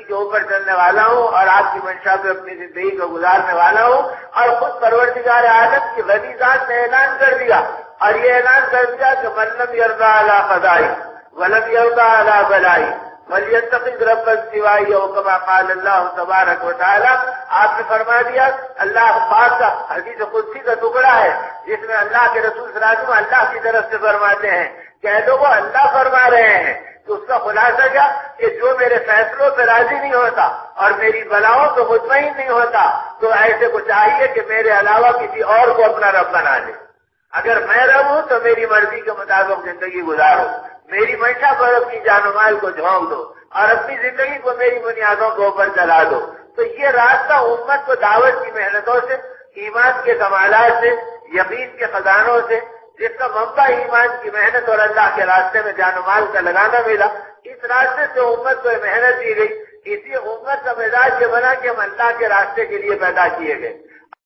کے اوپر چلنے والا ہوں اور آپ کی منشا پہ اپنی زندگی کو گزارنے والا ہوں، اور خود پروردگار عالم کی غنی ذات نے اعلان کر دیا، اور یہ اعلان کر دیا کہ من لم یرضى علی قضائی ولم یرضى علی بلائی ولیتخذ ربا سوائی، او کما قال اللہ تبارک و تعالی۔ آپ نے فرما دیا، اللہ پاک کا حدیث قدسی کا ٹکڑا ہے جس میں اللہ کے رسول صلی اللہ علیہ وسلم اللہ کی طرف سے فرماتے ہیں، کہہ دو وہ اللہ فرما رہے ہیں، تو اس کا خلاصہ کیا کہ جو میرے فیصلوں پہ راضی نہیں ہوتا اور میری بلاؤں پہ مطمئن نہیں ہوتا تو ایسے کو چاہیے کہ میرے علاوہ کسی اور کو اپنا رب بنا لے۔ اگر میں رب ہوں تو میری مرضی کے مطابق زندگی گزارو، میری منشا پر اپنی جان و مال کو جھونک دو اور اپنی زندگی کو میری بنیادوں کے اوپر چلا دو۔ تو یہ راستہ امت کو دعوت کی محنتوں سے، ایمان کے کمالات سے، یقین کے خزانوں سے، جس کا منبع ایمان کی محنت اور اللہ کے راستے میں جان و مال کا لگانا ملا، اس راستے سے امت کو محنت دی گئی۔ اسی امت کا مزاج یہ بنا کہ ہم اللہ کے راستے کے لیے پیدا کیے گئے۔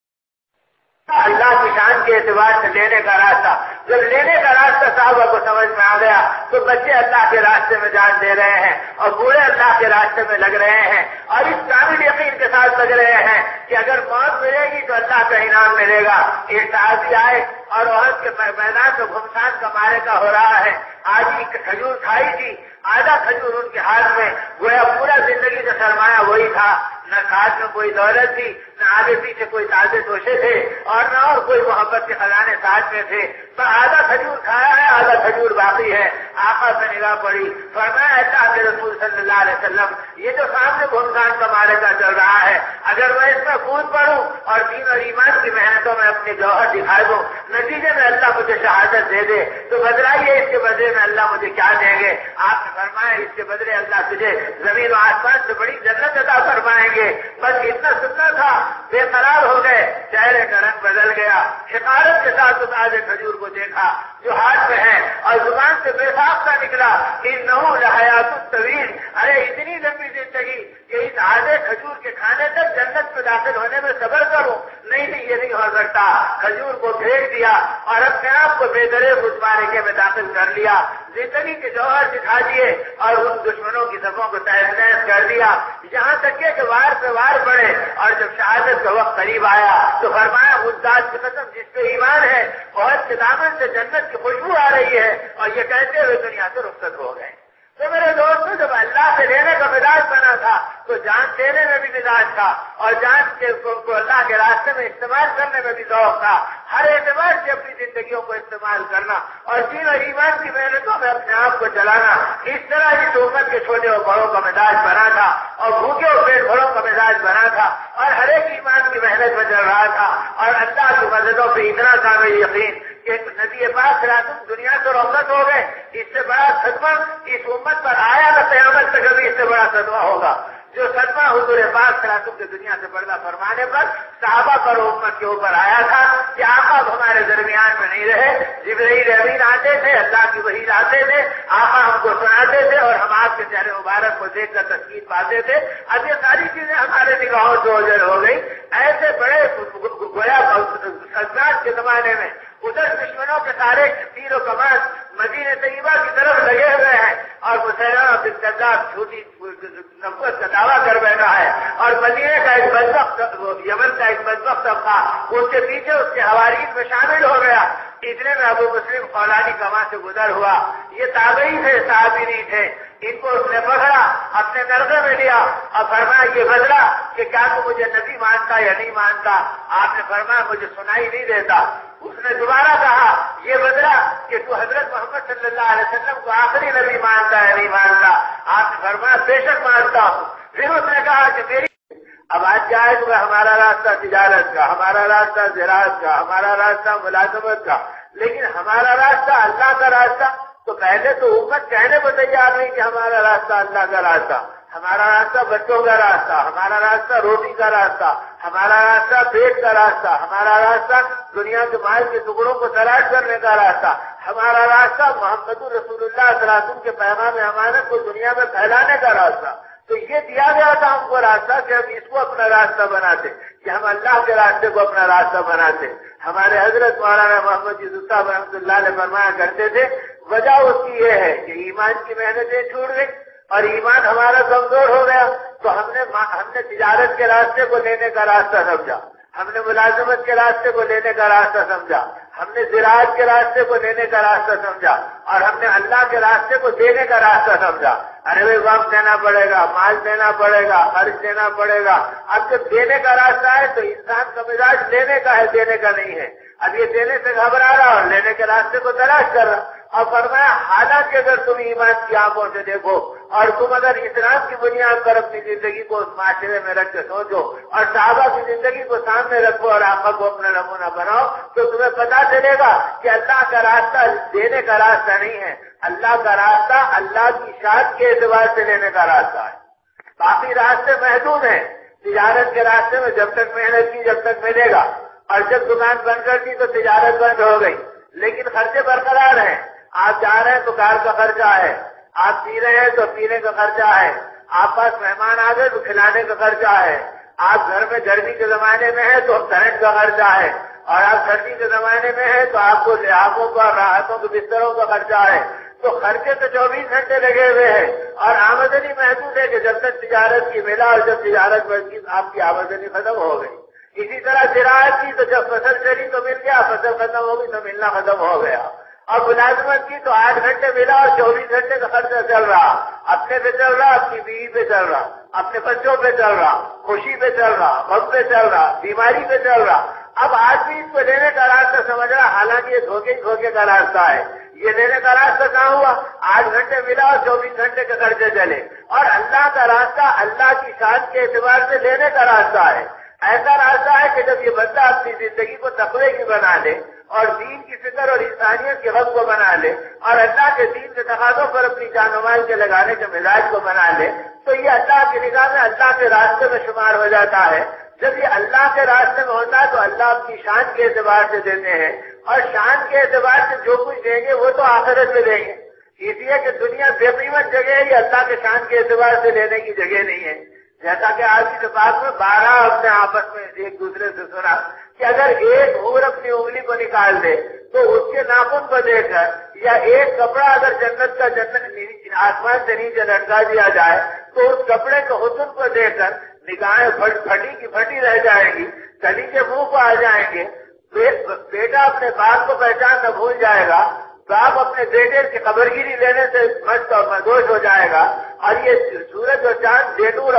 اللہ کی شان کے اعتبار سے لینے کا راستہ، جب لینے کا راستہ صحابہ کو سمجھ میں آ گیا تو بچے اللہ کے راستے میں جان دے رہے ہیں اور بوڑھے اللہ کے راستے میں لگ رہے ہیں، اور اس کامل یقین کے ساتھ لگ رہے ہیں کہ اگر موت ملے گی تو اللہ کا انعام ملے گا۔ ایک صحابی آئے اور احد کے میدان میں گھمسان کا مارے کا ہو رہا ہے، آج ہی کھجور کھائی تھی، آدھا کھجور ان کے ہاتھ میں، گویا پورا زندگی کا سرمایہ وہی تھا، نہ ساتھ میں کوئی دولت تھی، نہ آگے پیچھے کوئی تازے توشے تھے، اور نہ اور کوئی محبت کے خزانے ساتھ میں تھے، پر آدھا کھجور کھایا ہے، آدھا کھجور باقی ہے۔ آقا سے نگاہ پڑی، فرمایا اللہ کے رسول صلی اللہ علیہ وسلم، یہ جو سامنے گھمسان کا معرکہ چل رہا ہے، اگر میں اس میں کود پڑوں اور دین اور ایمان کی محنتوں میں اپنے جوہر دکھا دوں، نتیجے میں اللہ مجھے شہادت دے دے تو بدلائیے اس کے بدلے میں اللہ مجھے کیا دیں گے؟ آپ نے فرمایا اس کے بدلے اللہ تجھے زمین و آسمان سے بڑی جنت عطا فرمائیں گے۔ بس اتنا سننا تھا، بے قرار ہو گئے، چہرے کا رنگ بدل گیا، حقارت کے ساتھ اس آدھے کھجور کو دیکھا جو ہاتھ میں ہے اور زبان سے بے ساختہ نکلا، انہو لحیات الطویل، ارے اتنی لمبی زندگی کہ اس آدھے کھجور کے کھانے تک جنت میں داخل ہونے میں صبر کروں، نہیں یہ نہیں ہو سکتا۔ کھجور کو پھینک دیا اور اپنے آپ کو بے دریغ اس معرکے میں داخل کر لیا، زندگی کے جوہر دکھا دیے اور ان دشمنوں کی صفوں کو تہس نہس کر دیا، یہاں تک کہ وار پہ وار پڑے، اور جب شہادت کا وقت قریب آیا تو فرمایا اس ذات کی قسم جس پہ ایمان ہے، بہت کے دامن سے جنت کی خوشبو آ رہی ہے، اور یہ کہتے ہوئے دنیا سے رخصت ہو گئے۔ تو میرے دوستوں، جب اللہ سے لینے کا مزاج بنا تھا تو جان دینے میں بھی مزاج تھا، اور جان کو اللہ کے راستے میں استعمال کرنے میں بھی ذوق تھا، ہر اعتبار سے اپنی زندگیوں کو استعمال کرنا اور دین اور ایمان کی محنتوں میں اپنے آپ کو چلانا، اس طرح اس امت کے چھوٹے اور بڑوں کا مزاج بنا تھا، اور بھوکے اور پیٹ بھروں کا مزاج بنا تھا، اور ہر ایک ایمان کی محنت میں چل رہا تھا، اور اللہ کی مددوں پہ اتنا کامل یقین کہ نبی پاک صلی اللہ علیہ وسلم دنیا سے رخصت ہو گئے۔ اس سے بڑا صدمہ اس امت پر آیا نہ قیامت تک کبھی اس سے بڑا صدمہ ہوگا، جو صدمہ حضور پاک صلی اللہ علیہ وسلم کے دنیا سے پردہ فرمانے پر صحابہ پر امت کے اوپر آیا تھا کہ آقا اب ہمارے درمیان میں نہیں رہے، جبرائیل امین آتے تھے، اللہ کی وحی لاتے تھے، آقا ہم کو سناتے تھے اور ہم آپ کے چہرے مبارک کو دیکھ کر تسکین پاتے تھے، اب یہ ساری چیزیں ہمارے نگاہوں سے اوجھل ہو گئی۔ ایسے بڑے گویا سلطنت کے زمانے میں ادھر دشمنوں کے سارے تیر و کمان مدینہ طیبہ کی طرف لگے ہوئے ہیں، اور مسیلمہ بن کذاب جھوٹی نبوت کا دعویٰ کر بیٹھا ہے، اور مدینہ کا ایک بدبخت، یمن کا ایک بدبخت طبقہ اس کے پیچھے اس کے حواریث میں شامل ہو گیا۔ اتنے میں ابو مسلم خولانی کا وہاں سے گزر ہوا، یہ تابعی تھے، صحابی نہیں تھے، ان کو اس نے پکڑا، اپنے نرغے میں لیا اور فرمایا یہ بدلا کہ کیا تو مجھے نبی مانتا یا نہیں مانتا؟ آپ نے فرمایا مجھے سنائی نہیں دیتا۔ اس نے دوبارہ کہا یہ بدلا کہ تو حضرت محمد صلی اللہ علیہ وسلم کو آخری نبی مانتا ہے نہیں مانتا؟ آپ نے فرمایا بے شک مانتا ہوں۔ پھر اس نے کہا کہ میری اب آج جائے تو ہمارا راستہ تجارت کا، ہمارا راستہ زراعت کا، ہمارا راستہ ملازمت کا، لیکن ہمارا راستہ اللہ کا راستہ، تو پہلے تو امت کہنے کو تیار نہیں کہ ہمارا راستہ اللہ کا راستہ، ہمارا راستہ بچوں کا راستہ، ہمارا راستہ روٹی کا راستہ، ہمارا راستہ پیٹ کا راستہ، ہمارا راستہ دنیا کے مال کے ٹکڑوں کو تلاش کرنے کا راستہ، ہمارا راستہ محمد رسول اللہ صلی اللہ علیہ وسلم کے پیغام امانت کو دنیا میں پھیلانے کا راستہ۔ تو یہ دیا گیا تھا ہم کو راستہ کہ ہم اس کو اپنا راستہ بناتے، کہ ہم اللہ کے راستے کو اپنا راستہ بناتے۔ ہمارے حضرت مولانا محمد یوسف صاحب رحمۃ اللہ علیہ فرمایا کرتے تھے وجہ اس کی یہ ہے کہ ایمان کی محنتیں چھوٹ گئی اور ایمان ہمارا کمزور ہو گیا، تو تو ہم نے تجارت کے راستے کو لینے کا راستہ سمجھا، ہم نے ملازمت کے راستے کو لینے کا راستہ سمجھا، ہم نے زراعت کے راستے کو لینے کا راستہ سمجھا، اور ہم نے اللہ کے راستے کو دینے کا راستہ سمجھا۔ ارے بھائی وقت دینا پڑے گا، مال دینا پڑے گا، خرچ دینا پڑے گا۔ اب جب دینے کا راستہ ہے تو انسان کا مزاج لینے کا ہے، دینے کا نہیں ہے۔ اب یہ دینے سے گھبرا رہا اور لینے کے راستے کو تلاش کر رہا، اور فرمایا حالانکہ اگر تم ایمان کی آنکھوں سے دیکھو اور تم اگر اسلام کی بنیاد پر اپنی زندگی کو اس معاشرے میں رکھ کے سوچو اور صحابہ کی زندگی کو سامنے رکھو اور آقا کو اپنا نمونہ بناؤ، تو تمہیں پتا چلے گا کہ اللہ کا راستہ دینے کا راستہ نہیں ہے، اللہ کا راستہ اللہ کی شان کے اعتبار سے لینے کا راستہ ہے۔ باقی راستے محدود ہیں، تجارت کے راستے میں جب تک محنت کی جب تک ملے گا، اور جب دکان بند کر دی تو تجارت بند ہو گئی، لیکن خرچے برقرار ہیں۔ آپ جا رہے ہیں تو کار کا خرچہ ہے، آپ پی رہے ہیں تو پینے کا خرچہ ہے، آپ پاس مہمان آ گئے تو کھلانے کا خرچہ ہے، آپ گھر میں گرمی کے زمانے میں ہیں تو کرنٹ کا خرچہ ہے، اور آپ سردی کے زمانے میں ہیں تو آپ کو لحاظوں کا راحتوں کے بستروں کا خرچہ ہے۔ تو خرچے تو 24 گھنٹے لگے ہوئے ہیں، اور آمدنی محدود ہے کہ جب تک تجارت کی ملا اور جب تجارت بند کی آپ کی آمدنی ختم ہو گئی۔ اسی طرح زراعت کی تو جب فصل چلی تو مل گیا، فصل ختم ہو گئی تو ملنا ختم ہو گیا۔ اور ملازمت کی تو 8 گھنٹے ملا اور 24 گھنٹے کا خرچہ چل رہا، اپنے پہ چل رہا، اپنی بیوی پہ چل رہا، اپنے بچوں پہ چل رہا، خوشی پہ چل رہا، غم پہ چل رہا، بیماری پہ چل رہا۔ اب آدمی اس کو لینے کا راستہ سمجھ رہا، حالانکہ یہ دھوکے کا راستہ ہے۔ یہ لینے کا راستہ کہاں ہوا؟ 8 گھنٹے ملا اور 24 گھنٹے کے خرچے چلے۔ اور اللہ کا راستہ اللہ کی شان کے اعتبار سے لینے کا راستہ ہے۔ ایسا راستہ ہے کہ جب یہ بندہ اپنی زندگی کو تقوی کی بنا لے اور دین کی فکر اور انسانیت کے غم کو بنا لے اور اللہ کے دین کے تقاضوں پر اپنی جان و مال کے لگانے کے مزاج کو بنا لے، تو یہ اللہ کی نگاہ میں اللہ کے راستے میں شمار ہو جاتا ہے۔ جب یہ اللہ کے راستے میں ہوتا ہے تو اللہ اپنی شان کے اعتبار سے دیتے ہیں، اور شان کے اعتبار سے جو کچھ دیں گے وہ تو آخرت میں دیں گے۔ اس لیے کہ دنیا بے قیمت جگہ ہے، یہ اللہ کے شان کے اعتبار سے لینے کی جگہ نہیں ہے۔ جیسا کہ آج کی بات میں 12 اپنے آپس میں ایک دوسرے سے سنا کہ اگر ایک حور اپنی انگلی کو نکال دے تو اس کے ناخن کو دیکھ کر، یا ایک کپڑا اگر جنت آسمان سے نیچے لٹکا دیا جائے تو اس کپڑے کے حسن کو دیکھ کر نگاہیں پھٹی کی پھٹی رہ جائیں گی، کلی کے منہ کو آ جائیں گے۔ بیٹا اپنے باپ کو پہچان نہ بھول جائے گا، باپ اپنے بیٹے کی خبرگیری لینے سے مست اور مدہوش ہو جائے گا، اور یہ سورج اور چاند بےنور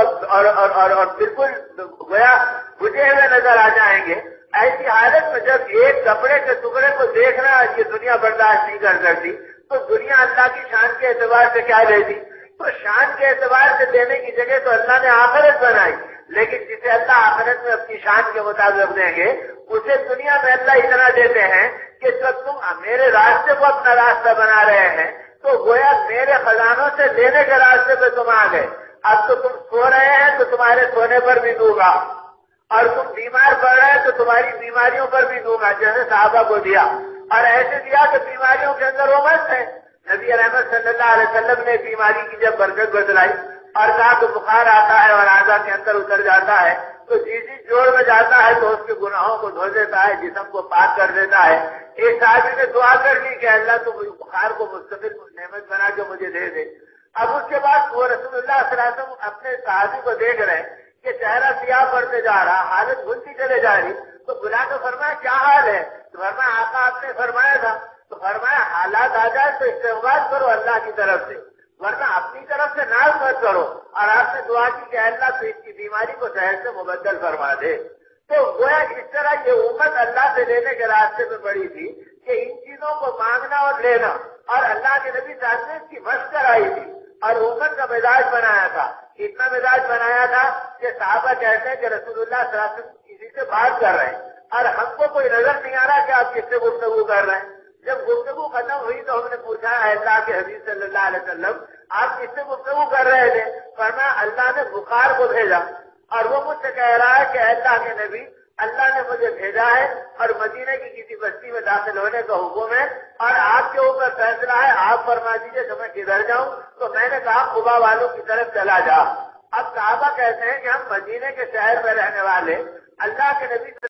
اور بالکل گویا بجھے ہوئے نظر آ جائیں گے۔ ایسی حالت میں جب ایک کپڑے کے ٹکڑے کو دیکھنا یہ دنیا برداشت نہیں کر سکتی، تو دنیا اللہ کی شان کے اعتبار سے کیا لیتی؟ تو شان کے اعتبار سے دینے کی جگہ تو اللہ نے آخرت بنائی، لیکن جسے اللہ آخرت میں اپنی شان کے مطابق دیں گے اسے دنیا میں اللہ اتنا دیتے ہیں کہ جب تم میرے راستے کو اپنا راستہ بنا رہے ہیں تو گویا میرے خزانوں سے لینے کے راستے پہ تم آ گئے۔ اب تو تم سو رہے ہیں تو تمہارے سونے پر بھی دوں گا، اور تم بیمار پڑ رہے ہیں تو تمہاری بیماریوں پر بھی دوں گا، جیسے صحابہ کو دیا، اور ایسے دیا کہ بیماریوں کے اندر وہ مست ہے۔ نبی رحمت صلی اللہ علیہ وسلم نے بیماری کی جب برکت بتلائی اور کہا کہ بخار آتا ہے اور اعضاء کے اندر اتر جاتا ہے تو جس جوڑ میں جاتا ہے تو اس کے گناہوں کو دھو دیتا ہے، جسم کو پاک کر دیتا ہے۔ ایک صحابی نے دعا کر لی کہ اللہ تو بخار کو مستقل نعمت بنا کے مجھے دے دے۔ اب اس کے بعد وہ رسول اللہ صلی اللہ علیہ وسلم اپنے صحابی کو دیکھ رہے کہ چہرہ سیاہ پڑتے جا رہا، حالت بھولتی چلے جا رہی، تو بلا کے فرمایا کیا حال ہے؟ تو فرمایا آقا آپ نے فرمایا تھا، تو فرمایا حالات آ جائے تو استغفار کرو اللہ کی طرف سے، ورنہ اپنی طرف سے ناز مت کرو۔ اور آپ نے دعا کی کہ اللہ تو اس کی بیماری کو صحت سے مبدل فرما دے۔ تو گویا اس طرح یہ امت اللہ سے لینے کے راستے میں پڑی تھی کہ ان چیزوں کو مانگنا اور لینا، اور اللہ کے نبی صلی اللہ علیہ وسلم کی مشق کرائی تھی اور امت کا مزاج بنایا تھا۔ اتنا مزاج بنایا تھا کہ صحابہ کہتے ہیں کہ رسول اللہ صلی اللہ علیہ وسلم کسی سے بات کر رہے ہیں اور ہم کو کوئی نظر نہیں آ رہا کہ آپ کس سے گفتگو کر رہے ہیں۔ جب گفتگو ختم ہوئی تو ہم نے پوچھا ہے اللہ کے حبیب صلی اللہ علیہ وسلم آپ کس سے گفتگو کر رہے تھے؟ فرمایا اللہ نے بخار کو بھیجا، اور وہ مجھ سے کہہ رہا ہے کہ اللہ کے نبی اللہ نے مجھے بھیجا ہے اور مدینے کی کسی بستی میں داخل ہونے کا حکم ہے، اور آپ کے اوپر فیصلہ ہے، آپ فرما دیجیے کہ میں کدھر جاؤں؟ تو میں نے کہا قبا والوں کی طرف چلا جا۔ اب صحابہ کہتے ہیں کہ ہم مدینے کے شہر میں رہنے والے اللہ کے نبی